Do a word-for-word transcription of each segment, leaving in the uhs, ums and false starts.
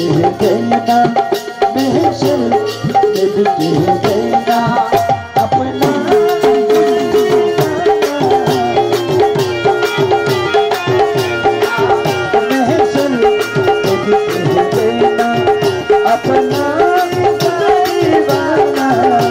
देना महशर में बिके देना अपना महशर में बिके देना अपना दीवाना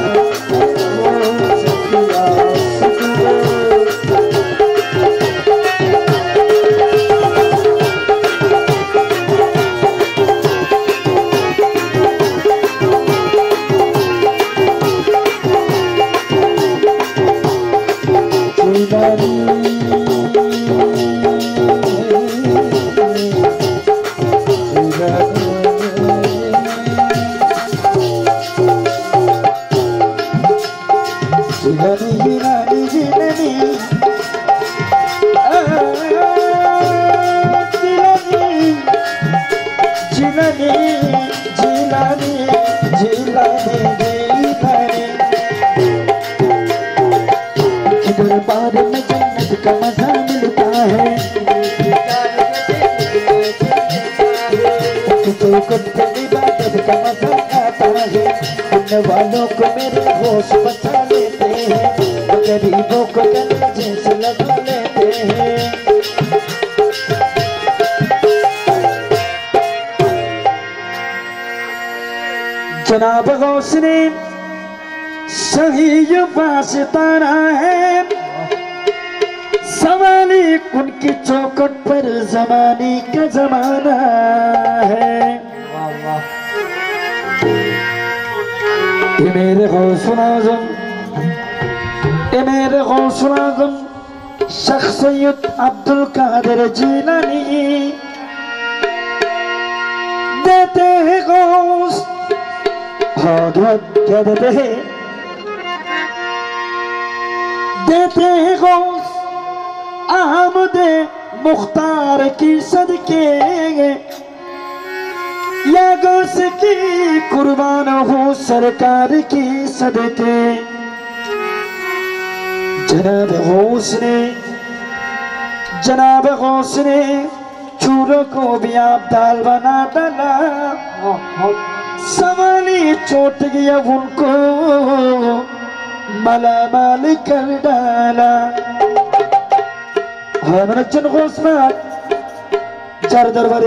बार में जन्नत का मजा मिलता है तो इबादत का मजा आता है उन वालों को मेरे होश बचा लेते हैं गरीबों को गले से लगा लेते हैं जनाब गौस ने सही वास्ताना है सवाली उनकी चौखट पर जमाने का जमाना है ये मेरे गौसुल आज़म ये मेरे गौसुल आज़म शख्सियत अब्दुल कादिर जीलानी देते हैं गौस हाँ क्या देते हैं देते हैं गौस अहमदे मुख्तार की सदके या गौस की कुर्बान हो सरकार की सदके जनाब गौस ने जनाब गौस ने चूरों को भी आप दाल बना डाला सवाली चोट गया उनको मालामाल कर डाला हाँ मैंने चन चार दरबारे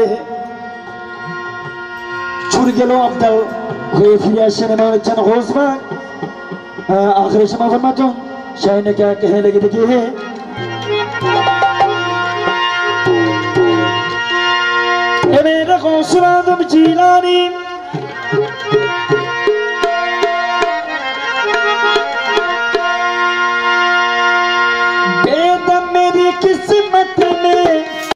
छुड़ गेलो अब्दल हुए फिर ऐसे मैंने चन आखिरी शमा फरमाता हूँ शायद ने क्या कहने लगे देखिए है मेरे गौसुल आज़म जीलानी